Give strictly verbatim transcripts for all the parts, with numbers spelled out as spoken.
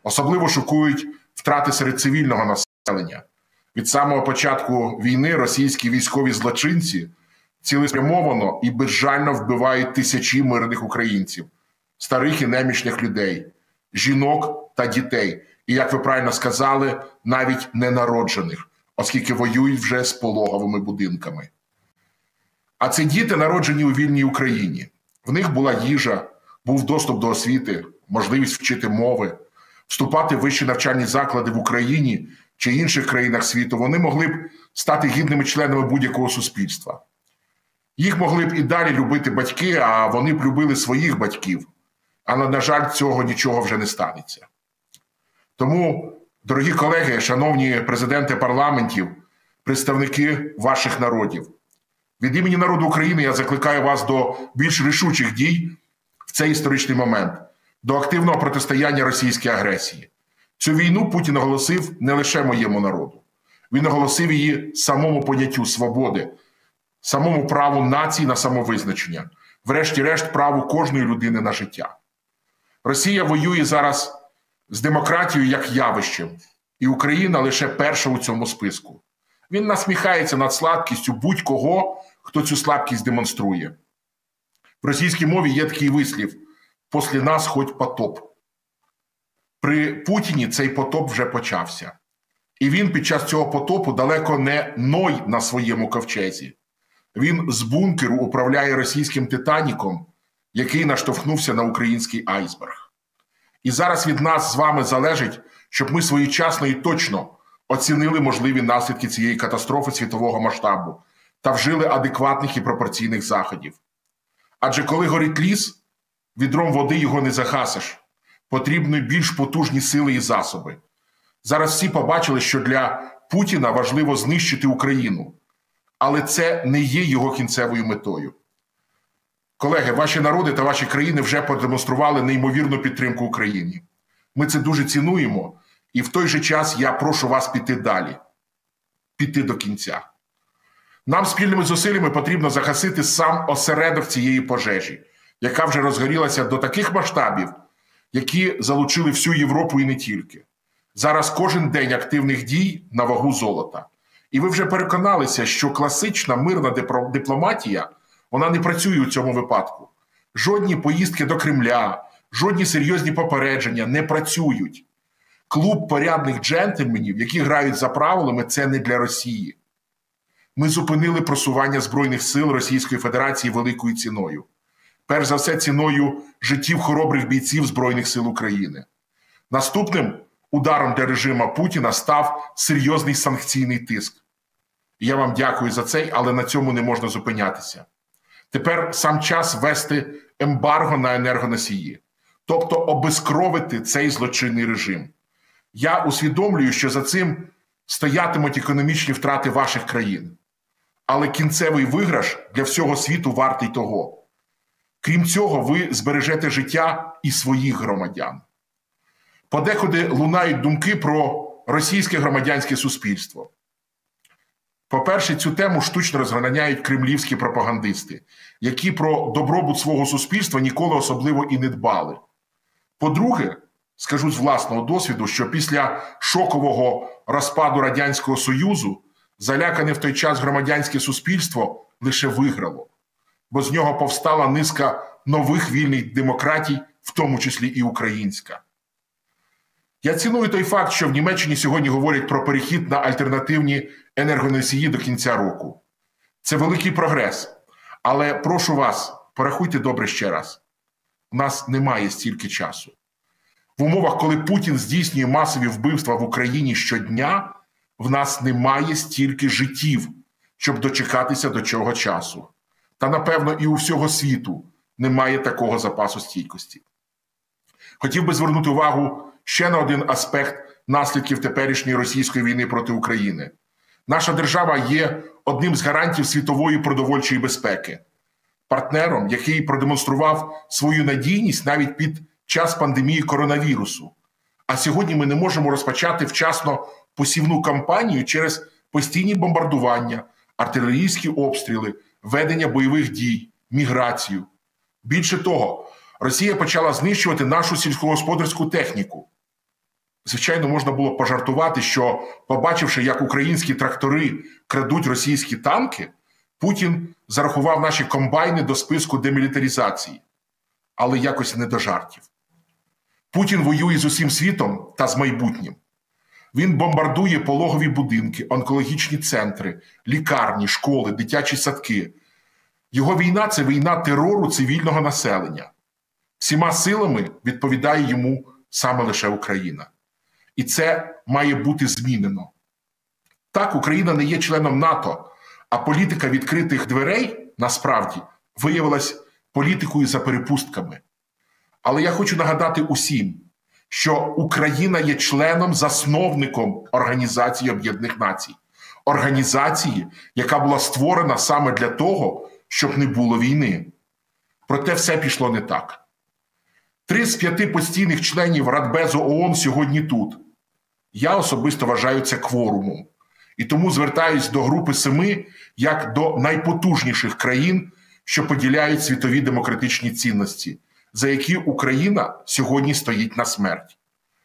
Особливо шокують втрати серед цивільного населення. Від самого початку війни російські військові злочинці цілеспрямовано і безжально вбивають тисячі мирних українців, старих і немічних людей, жінок та дітей. І, як ви правильно сказали, навіть ненароджених, оскільки воюють вже з пологовими будинками. А ці діти народжені у вільній Україні. В них була їжа, був доступ до освіти, можливість вчити мови, вступати в вищі навчальні заклади в Україні чи інших країнах світу. Вони могли б стати гідними членами будь-якого суспільства. Їх могли б і далі любити батьки, а вони б любили своїх батьків. Але, на жаль, цього нічого вже не станеться. Тому, дорогі колеги, шановні президенти парламентів, представники ваших народів, від імені народу України я закликаю вас до більш рішучих дій в цей історичний момент, до активного протистояння російській агресії. Цю війну Путін оголосив не лише моєму народу. Він оголосив її самому поняттю свободи, самому праву нації на самовизначення, врешті-решт праву кожної людини на життя. Росія воює зараз з демократією як явищем, і Україна лише перша у цьому списку. Він насміхається над слабкістю будь-кого, хто цю слабкість демонструє. В російській мові є такий вислів «Після нас хоть потоп». При Путіні цей потоп вже почався. І він під час цього потопу далеко не Ной на своєму ковчезі. Він з бункеру управляє російським «Титаніком», який наштовхнувся на український айсберг. І зараз від нас з вами залежить, щоб ми своєчасно і точно оцінили можливі наслідки цієї катастрофи світового масштабу та вжили адекватних і пропорційних заходів. Адже коли горить ліс, відром води його не загасиш. Потрібні більш потужні сили і засоби. Зараз всі побачили, що для Путіна важливо знищити Україну. Але це не є його кінцевою метою. Колеги, ваші народи та ваші країни вже продемонстрували неймовірну підтримку Україні. Ми це дуже цінуємо, і в той же час я прошу вас піти далі. Піти до кінця. Нам спільними зусиллями потрібно загасити сам осередок цієї пожежі, яка вже розгорілася до таких масштабів, які залучили всю Європу і не тільки. Зараз кожен день активних дій на вагу золота. І ви вже переконалися, що класична мирна дипломатія, вона не працює у цьому випадку. Жодні поїздки до Кремля, жодні серйозні попередження не працюють. Клуб порядних джентльменів, які грають за правилами, це не для Росії. Ми зупинили просування Збройних сил Російської Федерації великою ціною. Перш за все, ціною життів хоробрих бійців Збройних сил України. Наступним ударом для режиму Путіна став серйозний санкційний тиск. І я вам дякую за це, але на цьому не можна зупинятися. Тепер сам час ввести ембарго на енергоносії, тобто обезкровити цей злочинний режим. Я усвідомлюю, що за цим стоятимуть економічні втрати ваших країн. Але кінцевий виграш для всього світу вартий того. Крім цього, ви збережете життя і своїх громадян. Подекуди лунають думки про російське громадянське суспільство. По-перше, цю тему штучно розганяють кремлівські пропагандисти, які про добробут свого суспільства ніколи особливо і не дбали. По-друге, скажу з власного досвіду, що після шокового розпаду Радянського Союзу залякане в той час громадянське суспільство лише виграло, бо з нього повстала низка нових вільних демократій, в тому числі і українська. Я ціную той факт, що в Німеччині сьогодні говорять про перехід на альтернативні енергоносії до кінця року. Це великий прогрес. Але прошу вас, порахуйте добре ще раз. У нас немає стільки часу. В умовах, коли Путін здійснює масові вбивства в Україні щодня, в нас немає стільки життів, щоб дочекатися до цього часу. Та, напевно, і у всього світу немає такого запасу стійкості. Хотів би звернути увагу ще на один аспект наслідків теперішньої російської війни проти України. Наша держава є одним з гарантів світової продовольчої безпеки, партнером, який продемонстрував свою надійність навіть під час пандемії коронавірусу. А сьогодні ми не можемо розпочати вчасно посівну кампанію через постійні бомбардування, артилерійські обстріли, ведення бойових дій, міграцію. Більше того, Росія почала знищувати нашу сільськогосподарську техніку. Звичайно, можна було пожартувати, що, побачивши, як українські трактори крадуть російські танки, Путін зарахував наші комбайни до списку демілітаризації. Але якось не до жартів. Путін воює з усім світом та з майбутнім. Він бомбардує пологові будинки, онкологічні центри, лікарні, школи, дитячі садки. Його війна – це війна терору цивільного населення. Всіма силами відповідає йому саме лише Україна. І це має бути змінено. Так, Україна не є членом НАТО, а політика відкритих дверей, насправді, виявилась політикою за перепустками. Але я хочу нагадати усім, що Україна є членом-засновником Організації Об'єднаних Націй. Організації, яка була створена саме для того, щоб не було війни. Проте все пішло не так. Три з п'яти постійних членів Радбезу ООН сьогодні тут. Я особисто вважаю це кворумом. І тому звертаюсь до групи семи як до найпотужніших країн, що поділяють світові демократичні цінності, за які Україна сьогодні стоїть на смерть.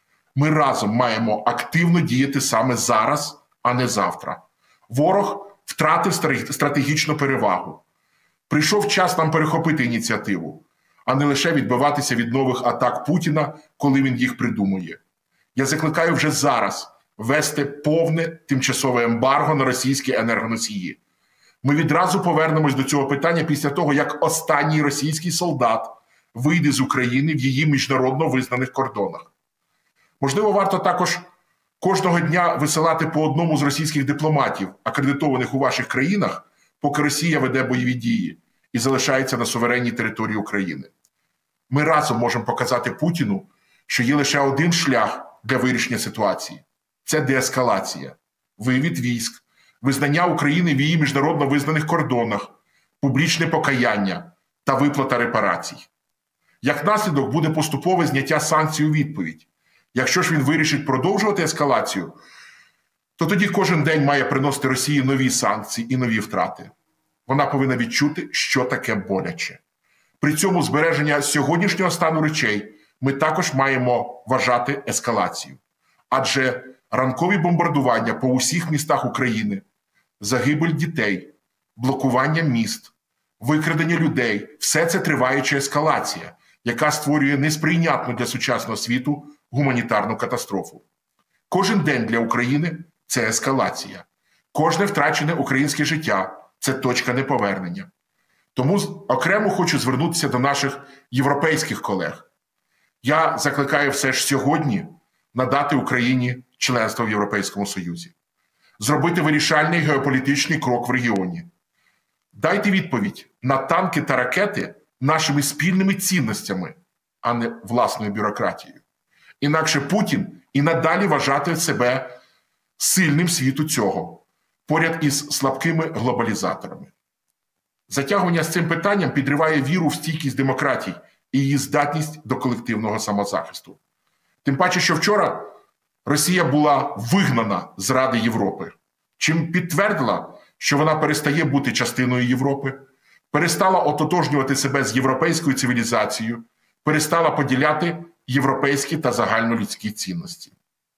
Ми разом маємо активно діяти саме зараз, а не завтра. Ворог втратив стратегічну перевагу. Прийшов час нам перехопити ініціативу, а не лише відбиватися від нових атак Путіна, коли він їх придумує. Я закликаю вже зараз ввести повне тимчасове ембарго на російські енергоносії. Ми відразу повернемось до цього питання після того, як останній російський солдат вийде з України в її міжнародно визнаних кордонах. Можливо, варто також кожного дня висилати по одному з російських дипломатів, акредитованих у ваших країнах, поки Росія веде бойові дії і залишається на суверенній території України. Ми разом можемо показати Путіну, що є лише один шлях для вирішення ситуації. Це деескалація, вивід військ, визнання України в її міжнародно визнаних кордонах, публічне покаяння та виплата репарацій. Як наслідок буде поступове зняття санкцій у відповідь. Якщо ж він вирішить продовжувати ескалацію, то тоді кожен день має приносити Росії нові санкції і нові втрати. Вона повинна відчути, що таке боляче. При цьому збереження сьогоднішнього стану речей ми також маємо вважати ескалацією. Адже ранкові бомбардування по усіх містах України, загибель дітей, блокування міст, викрадення людей – все це триваюча ескалація, яка створює несприйнятну для сучасного світу гуманітарну катастрофу. Кожен день для України – це ескалація. Кожне втрачене українське життя – це точка неповернення. Тому окремо хочу звернутися до наших європейських колег. Я закликаю все ж сьогодні надати Україні членство в Європейському Союзі. Зробити вирішальний геополітичний крок в регіоні. Дайте відповідь на танки та ракети нашими спільними цінностями, а не власною бюрократією. Інакше Путін і надалі вважатиме себе сильним світу цього, поряд із слабкими глобалізаторами. Затягування з цим питанням підриває віру в стійкість демократій і її здатність до колективного самозахисту. Тим паче, що вчора Росія була вигнана з Ради Європи, чим підтвердила, що вона перестає бути частиною Європи, перестала ототожнювати себе з європейською цивілізацією, перестала поділяти європейські та загальнолюдські цінності.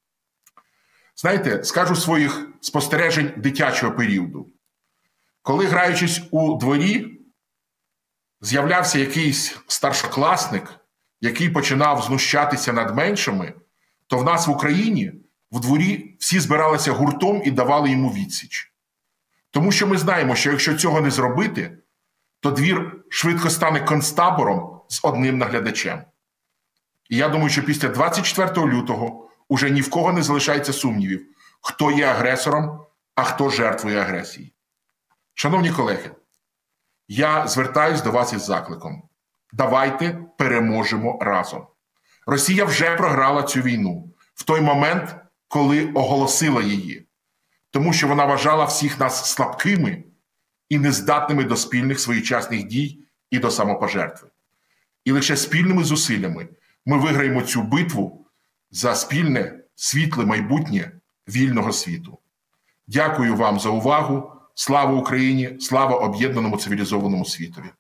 Знаєте, скажу своїх спостережень дитячого періоду. Коли, граючись у дворі, з'являвся якийсь старшокласник, який починав знущатися над меншими, то в нас в Україні в дворі всі збиралися гуртом і давали йому відсіч. Тому що ми знаємо, що якщо цього не зробити, то двір швидко стане концтабором з одним наглядачем. І я думаю, що після двадцять четвертого лютого уже ні в кого не залишається сумнівів, хто є агресором, а хто жертвою агресії. Шановні колеги, я звертаюсь до вас із закликом. Давайте переможемо разом. Росія вже програла цю війну в той момент, коли оголосила її. Тому що вона вважала всіх нас слабкими і нездатними до спільних своєчасних дій і до самопожертви. І лише спільними зусиллями ми виграємо цю битву за спільне, світле майбутнє вільного світу. Дякую вам за увагу. Слава Україні! Слава об'єднаному цивілізованому світові!